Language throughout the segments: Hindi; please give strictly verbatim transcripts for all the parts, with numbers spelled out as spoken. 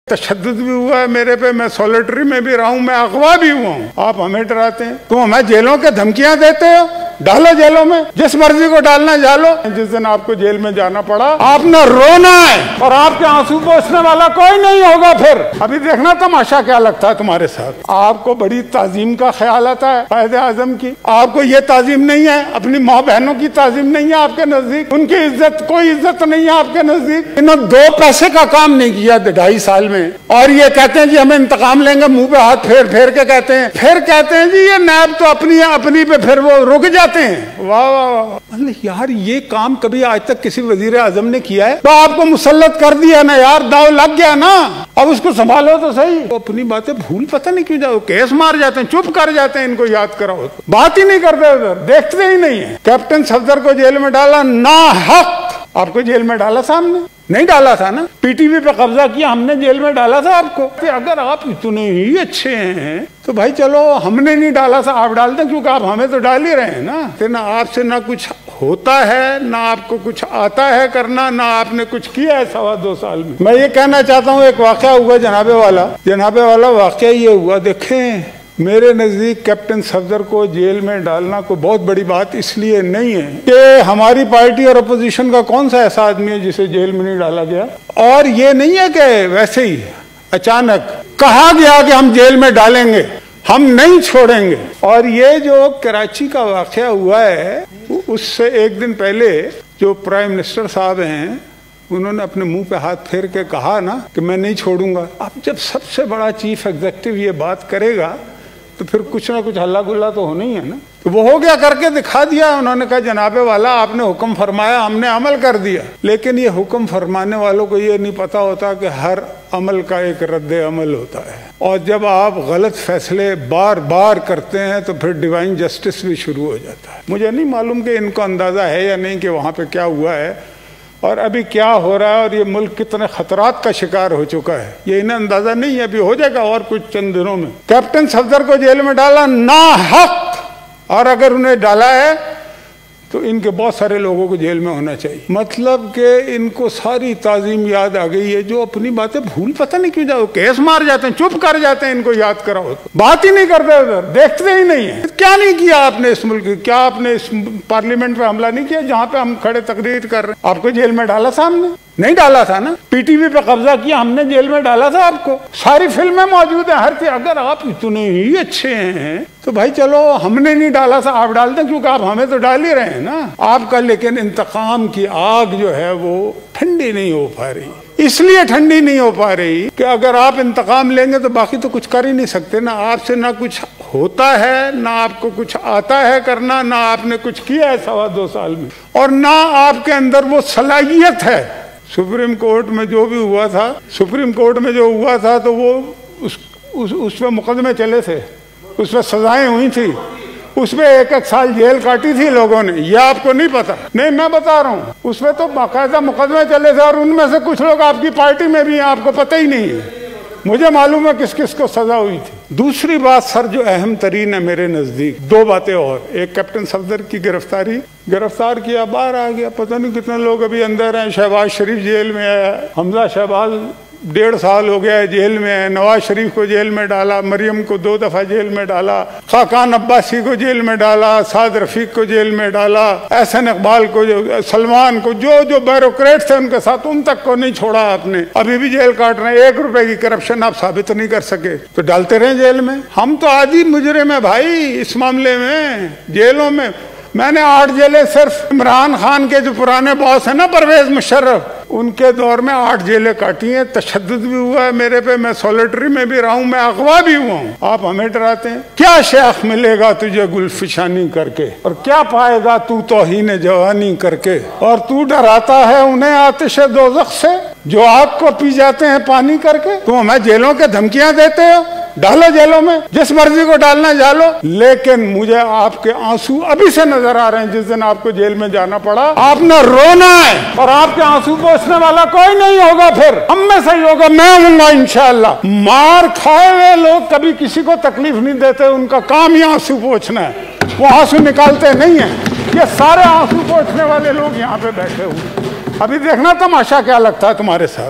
तशद्दुद भी हुआ है मेरे पे, मैं सॉलिटरी में भी रहा हूँ, मैं अगवा भी हुआ हूँ। आप हमें डराते हैं, तुम हमें जेलों के धमकियां देते हो, डालो जेलों में, जिस मर्जी को डालना डालो। जिस दिन आपको जेल में जाना पड़ा, आपने रोना है और आपके आंसू पोंछने वाला कोई नहीं होगा। फिर अभी देखना तमाशा क्या लगता है तुम्हारे साथ। आपको बड़ी ताजीम का ख्याल आता है कायदे आजम की, आपको ये ताजीम नहीं है, अपनी माँ बहनों की ताजीम नहीं है आपके नजदीक, उनकी इज्जत, कोई इज्जत नहीं है आपके नजदीक। इन्होंने दो पैसे का काम नहीं किया ढाई साल में, और ये कहते हैं जी हमें इंतकाम लेंगे, मुंह पे हाथ फेर फेर के कहते हैं, फिर कहते हैं जी ये नैब तो अपनी अपनी पे फिर वो रुक जाते हैं। वाह वाह वाह यार, ये काम कभी आज तक किसी वजीर आजम ने किया है? तो आपको मुसल्लत कर दिया ना यार, दाव लग गया ना, अब उसको संभालो तो सही। तो अपनी बातें भूल पता नहीं क्यों जाओ, केस मार जाते हैं, चुप कर जाते हैं, इनको याद कराओ तो बात ही नहीं करते, उधर देखते ही नहीं है। कैप्टन सफदर को जेल में डाला ना हक, आपको जेल में डाला, सामने नहीं डाला था ना, पीटीवी पे कब्जा किया हमने, जेल में डाला था आपको। अगर आप इतने ही अच्छे हैं तो भाई चलो, हमने नहीं डाला था, आप डालते, क्योंकि आप हमें तो डाल ही रहे हैं ना। तो ना आपसे ना कुछ होता है, ना आपको कुछ आता है करना, ना आपने कुछ किया है सवा दो साल में। मैं ये कहना चाहता हूँ, एक वाकया हुआ जनाबे वाला, जनाबे वाला वाकया ये हुआ, देखें मेरे नजदीक कैप्टन सफदर को जेल में डालना कोई बहुत बड़ी बात इसलिए नहीं है कि हमारी पार्टी और अपोजिशन का कौन सा ऐसा आदमी है जिसे जेल में नहीं डाला गया, और ये नहीं है कि वैसे ही अचानक कहा गया कि हम जेल में डालेंगे, हम नहीं छोड़ेंगे। और ये जो कराची का वाकया हुआ है, उससे एक दिन पहले जो प्राइम मिनिस्टर साहब हैं, उन्होंने अपने मुंह पे हाथ फेर के कहा ना कि मैं नहीं छोड़ूंगा। अब जब सबसे बड़ा चीफ एग्जीक्यूटिव ये बात करेगा तो फिर कुछ ना कुछ हल्ला गुल्ला तो होना ही है ना। तो वो हो गया, करके दिखा दिया। उन्होंने कहा जनाबे वाला आपने हुक्म फरमाया, हमने अमल कर दिया। लेकिन ये हुक्म फरमाने वालों को ये नहीं पता होता कि हर अमल का एक रद्द अमल होता है, और जब आप गलत फैसले बार बार करते हैं तो फिर डिवाइन जस्टिस भी शुरू हो जाता है। मुझे नहीं मालूम कि इनको अंदाजा है या नहीं कि वहां पे क्या हुआ है और अभी क्या हो रहा है, और ये मुल्क कितने खतरात का शिकार हो चुका है, ये इन्हें अंदाजा नहीं है। अभी हो जाएगा और कुछ चंद दिनों में। कैप्टन सफदर को जेल में डाला ना हक, और अगर उन्हें डाला है तो इनके बहुत सारे लोगों को जेल में होना चाहिए। मतलब कि इनको सारी ताजीम याद आ गई है, जो अपनी बातें भूल पता नहीं क्यों जाओ, केस मार जाते हैं, चुप कर जाते हैं, इनको याद कराओ तो बात ही नहीं करते, उधर देखते ही नहीं है। क्या नहीं किया आपने इस मुल्क, क्या आपने इस पार्लियामेंट पे हमला नहीं किया जहां पे हम खड़े तकरीर कर रहे हैं? आपको जेल में डाला, सामने नहीं डाला था ना, पीटीवी पे कब्जा किया हमने, जेल में डाला था आपको, सारी फिल्में मौजूद है, हर चीज। अगर आप इतने ही अच्छे हैं तो भाई चलो, हमने नहीं डाला था, आप डालते, क्योंकि आप हमें तो डाल ही रहे हैं ना आपका। लेकिन इंतकाम की आग जो है वो ठंडी नहीं हो पा रही, इसलिए ठंडी नहीं हो पा रही कि अगर आप इंतकाम लेंगे तो बाकी तो कुछ कर ही नहीं सकते ना। आपसे ना कुछ होता है, ना आपको कुछ आता है करना, ना आपने कुछ किया है सवा दो साल में, और ना आपके अंदर वो सलाहियत है। सुप्रीम कोर्ट में जो भी हुआ था, सुप्रीम कोर्ट में जो हुआ था तो वो उस उस उसमें मुकदमे चले थे, उसमें सजाएं हुई थी, उसमें एक एक साल जेल काटी थी लोगों ने। ये आपको नहीं पता? नहीं, मैं बता रहा हूँ, उसमें तो बाकायदा मुकदमे चले थे, और उनमें से कुछ लोग आपकी पार्टी में भी हैं, आपको पता ही नहीं है। मुझे मालूम है किस किस को सजा हुई थी। दूसरी बात सर जो अहम तरीन है मेरे नजदीक, दो बातें और। एक कैप्टन सफदर की गिरफ्तारी, गिरफ्तार किया, बाहर आ गया, पता नहीं कितने लोग अभी अंदर हैं। शहबाज शरीफ जेल में है, हमजा शहबाज डेढ़ साल हो गया है जेल में है, नवाज शरीफ को जेल में डाला, मरियम को दो दफा जेल में डाला, खाकान अब्बासी को जेल में डाला, साद रफीक को जेल में डाला, एहसन इकबाल को, जो सलमान को, जो जो ब्यूरोक्रेट थे उनके साथ, उन तक को नहीं छोड़ा आपने। अभी भी जेल काट रहे हैं। एक रुपए की करप्शन आप साबित नहीं कर सके तो डालते रहे जेल में। हम तो आदि मुजरिम है भाई इस मामले में, जेलों में। मैंने आठ जेलें सिर्फ इमरान खान के जो पुराने बॉस है ना, परवेज मुशर्रफ, उनके दौर में आठ जेलें काटी हैं। तशद्दुद भी हुआ है मेरे पे, मैं सॉलिटरी में भी रहा हूँ, मैं अगवा भी हुआ हूँ। आप हमें डराते हैं। क्या शेख मिलेगा तुझे गुलफिशानी करके, और क्या पाएगा तू तौहीन जवानी करके, और तू डराता है उन्हें आतिश दोज़ख से जो आग को पी जाते हैं पानी करके। तुम हमें जेलों के धमकियां देते हो, डालो जेलों में, जिस मर्जी को डालना डालो। लेकिन मुझे आपके आंसू अभी से नजर आ रहे हैं। जिस दिन आपको जेल में जाना पड़ा, आपने रोना है, और आपके आंसू पोंछने वाला कोई नहीं होगा, फिर हम में से ही होगा, मैं हूँगा इंशाअल्लाह। मार खाए हुए लोग कभी किसी को तकलीफ नहीं देते, उनका काम ही आंसू पोंछना है, वो आंसू निकालते नहीं है। ये सारे आंसू पोंछने वाले लोग यहाँ पे बैठे हुए। अभी देखना तमाशा क्या लगता है तुम्हारे साथ।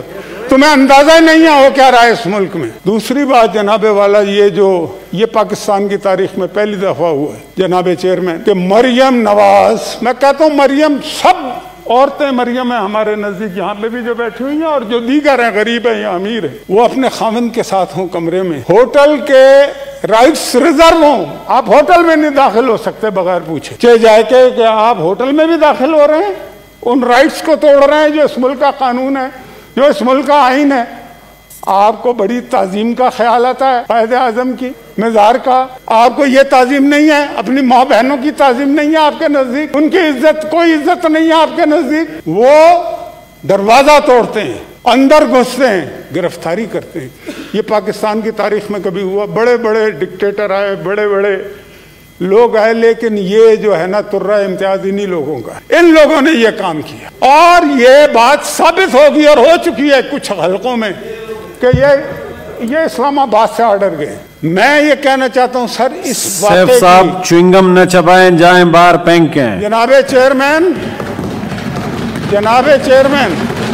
तुम्हें अंदाजा ही नहीं है हो क्या रहा है इस मुल्क में। दूसरी बात जनाबे वाला, ये जो ये पाकिस्तान की तारीख में पहली दफा हुआ है जनाबे चेयरमैन कि मरियम नवाज, मैं कहता हूँ मरियम, सब औरतें मरियम है हमारे नजदीक, यहाँ पे भी जो बैठी हुई हैं और जो दीगर हैं, गरीब है या अमीर है, वो अपने खाविंद के साथ हों कमरे में, होटल के राइट्स रिजर्व हों। आप होटल में नहीं दाखिल हो सकते बगैर पूछे, चाहे जाए के कि आप होटल में भी दाखिल हो रहे हैं, उन राइट्स को तोड़ रहे हैं जो इस मुल्क का कानून है, जो इस मुल्क का आइन है। आपको बड़ी ताजीम का ख्याल आता है कायदे आजम की, मज़ार का, आपको ये ताजीम नहीं है, अपनी माँ बहनों की ताजीम नहीं है आपके नजदीक, उनकी इज्जत, कोई इज्जत नहीं है आपके नजदीक। वो दरवाजा तोड़ते हैं, अंदर घुसते हैं, गिरफ्तारी करते हैं। ये पाकिस्तान की तारीख में कभी हुआ? बड़े बड़े डिक्टेटर आए, बड़े बड़े लोग आए, लेकिन ये जो है ना तुर्रा इम्तियाज इन्हीं लोगों का, इन लोगों ने ये काम किया। और ये बात साबित होगी और हो चुकी है कुछ हलकों में कि ये ये इस्लामाबाद से ऑर्डर गए। मैं ये कहना चाहता हूँ सर, इस सैफ साहब च्युइंगम न चबाएं, जाएं बाहर फेंकें। जनाबे चेयरमैन, जनाबे चेयरमैन,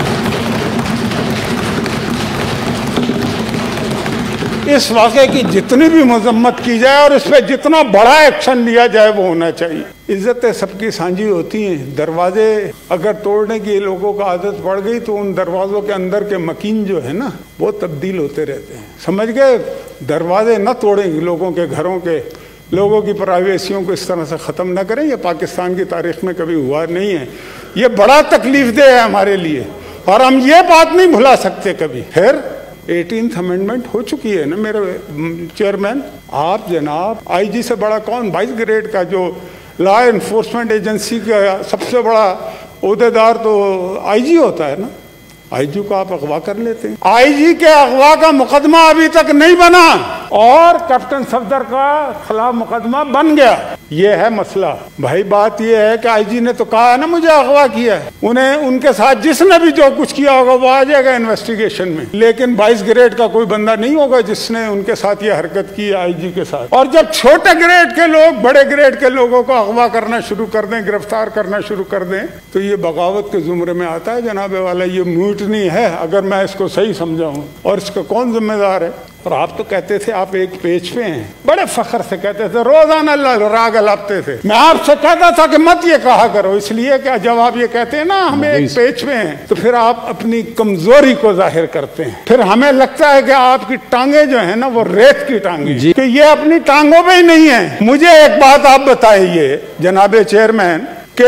इस वाक़े की जितनी भी मजम्मत की जाए और इस पर जितना बड़ा एक्शन लिया जाए वो होना चाहिए। इज्जतें सबकी साझी होती हैं। दरवाजे अगर तोड़ने की लोगों को आदत पड़ गई तो उन दरवाज़ों के अंदर के मकीन जो है ना वो तब्दील होते रहते हैं, समझ गए। दरवाजे न तोड़ें, लोगों के घरों के, लोगों की प्राइवेसियों को इस तरह से ख़त्म न करें। ये पाकिस्तान की तारीख में कभी हुआ नहीं है। ये बड़ा तकलीफ दे है हमारे लिए और हम ये बात नहीं भुला सकते कभी। फिर एटीन्थ अमेंडमेंट हो चुकी है ना मेरे चेयरमैन। आप जनाब आईजी से बड़ा कौन, बाईस ग्रेड का जो लॉ इन्फोर्समेंट एजेंसी का सबसे बड़ा ओहदेदार तो आईजी होता है ना। आईजी को आप अगवा कर लेते हैं। आईजी के अगवा का मुकदमा अभी तक नहीं बना और कैप्टन सफदर का खिलाफ मुकदमा बन गया। ये है मसला भाई। बात ये है कि आईजी ने तो कहा है ना मुझे अगवा किया है, उन्हें उनके साथ जिसने भी जो कुछ किया होगा वो आ जाएगा इन्वेस्टिगेशन में, लेकिन बाईस ग्रेड का कोई बंदा नहीं होगा जिसने उनके साथ ये हरकत की आईजी के साथ। और जब छोटे ग्रेड के लोग बड़े ग्रेड के लोगों को अगवा करना शुरू कर दें, गिरफ्तार करना शुरू कर दें, तो ये बगावत के जुमरे में आता है जनाबे वाला। ये म्यूटनी है अगर मैं इसको सही समझाऊं। और इसका कौन जिम्मेदार है? और आप तो कहते थे आप एक पेज पे हैं, बड़े फख्र से कहते थे, रोजाना राग अलापते थे। मैं आपसे कहता था कि मत ये कहा करो, इसलिए कि जब आप ये कहते हैं ना हम एक पेज पे हैं तो फिर आप अपनी कमजोरी को जाहिर करते हैं। फिर हमें लगता है कि आपकी टांगे जो है ना वो रेत की टांगे, कि ये अपनी टांगों पे ही नहीं है। मुझे एक बात आप बताइए जनाबे चेयरमैन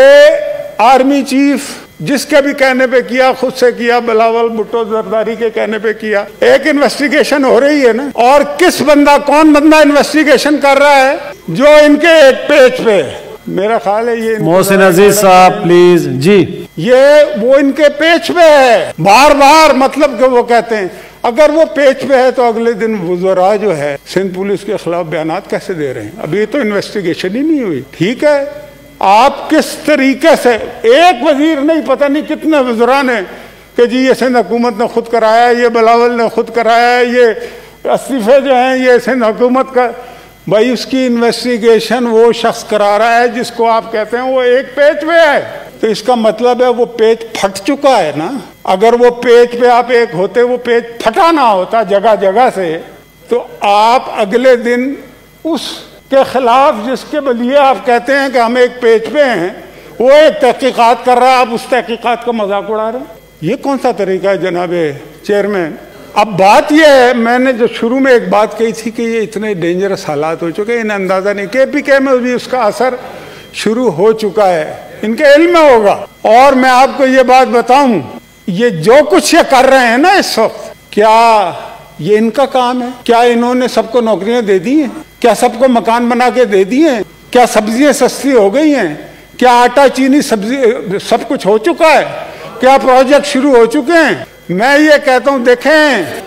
के आर्मी चीफ जिसके भी कहने पे किया, खुद से किया, बिलावल भुट्टो जरदारी के कहने पे किया, एक इन्वेस्टिगेशन हो रही है ना, और किस बंदा, कौन बंदा इन्वेस्टिगेशन कर रहा है जो इनके एक पेज पे, मेरा ख्याल है ये मोहसिन अजीज साहब प्लीज जी, ये वो इनके पेज पे है बार बार। मतलब कि वो कहते हैं अगर वो पेज पे है तो अगले दिन वुज़रा जो है सिंध पुलिस के खिलाफ बयानात कैसे दे रहे हैं? अभी तो इन्वेस्टिगेशन ही नहीं हुई। ठीक है, आप किस तरीके से, एक वजीर नहीं पता नहीं कितने वज़रा ने कि जी ये सिंध हुकूमत ने खुद कराया, ये बिलावल ने खुद कराया, ये इस्तीफे जो हैं ये सिंध हुकूमत का। भाई उसकी इन्वेस्टिगेशन वो शख्स करा रहा है जिसको आप कहते हैं वो एक पेज पे है, तो इसका मतलब है वो पेज फट चुका है ना। अगर वो पेज पे आप एक होते, वो पेज फटा ना होता जगह जगह से, तो आप अगले दिन उस के खिलाफ जिसके लिए आप कहते हैं कि हम एक पेज पे हैं, वो एक तहकीकात कर रहा है, आप उस तहकीकात का मजाक उड़ा रहे हैं। ये कौन सा तरीका है जनाबे चेयरमैन? अब बात यह है, मैंने जो शुरू में एक बात कही थी कि ये इतने डेंजरस हालात हो चुके हैं, इन्हें अंदाजा नहीं, के पी के में भी उसका असर शुरू हो चुका है, इनके इल्म में होगा। और मैं आपको ये बात बताऊं, ये जो कुछ ये कर रहे हैं ना इस वक्त, क्या ये इनका काम है? क्या इन्होंने सबको नौकरियां दे दी हैं? क्या सबको मकान बना के दे दिए हैं? क्या सब्जियां सस्ती हो गई हैं? क्या आटा चीनी सब्जी सब कुछ हो चुका है? क्या प्रोजेक्ट शुरू हो चुके हैं? मैं ये कहता हूं, देखें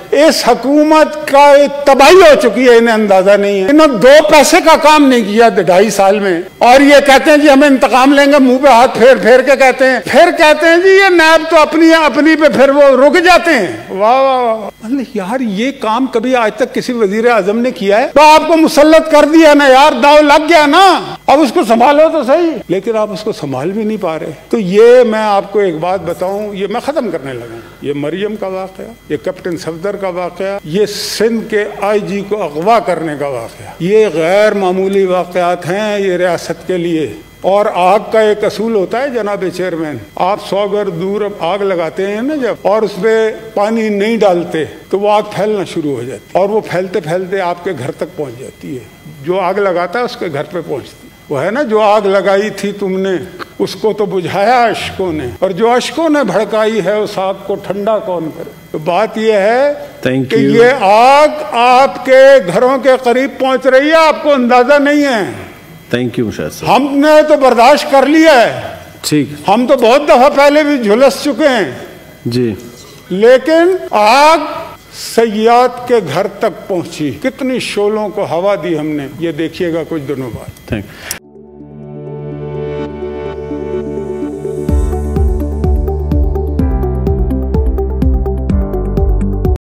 इस हुकूमत का तबाही हो चुकी है, इन्हें अंदाजा नहीं है। इन्होंने दो पैसे का काम नहीं किया ढाई साल में, और ये कहते हैं जी हमें इंतकाम लेंगे, मुंह पे हाथ फेर फेर के कहते हैं, फिर कहते हैं जी ये नैब तो अपनी अपनी पे फिर वो रुक जाते हैं। वाह वाह वाह, मतलब यार ये काम कभी आज तक किसी वजीर आजम ने किया है? तो आपको मुसल्लत कर दिया ना यार, दाव लग गया ना, अब उसको संभालो तो सही, लेकिन आप उसको संभाल भी नहीं पा रहे। तो ये मैं आपको एक बात बताऊं, ये मैं खत्म करने लगा, ये मरियम का वाकया, ये कैप्टन सफदर का वाकया, ये सिंध के आई जी को अगवा करने का वाकया, ये गैर मामूली वाकयात हैं ये रियासत के लिए। और आग का एक असूल होता है जनाब चेयरमैन, आप सौ गज दूर आग लगाते हैं ना जब, और उसमें पानी नहीं डालते तो वो आग फैलना शुरू हो जाती है, और वो फैलते फैलते आपके घर तक पहुंच जाती है। जो आग लगाता है उसके घर पे पहुंचती है। वो है ना, जो आग लगाई थी तुमने उसको तो बुझाया अश्कों ने, और जो अश्कों ने भड़काई है उस आग को ठंडा कौन करे। तो बात यह है कि ये आग आपके घरों के करीब पहुंच रही है, आपको अंदाजा नहीं है। थैंक यू मुशाहिद साहब। हमने तो बर्दाश्त कर लिया है, ठीक, हम तो बहुत दफा पहले भी झुलस चुके हैं जी, लेकिन आग सयाद के घर तक पहुंची, कितनी शोलों को हवा दी हमने, ये देखिएगा कुछ दिनों बाद। थैंक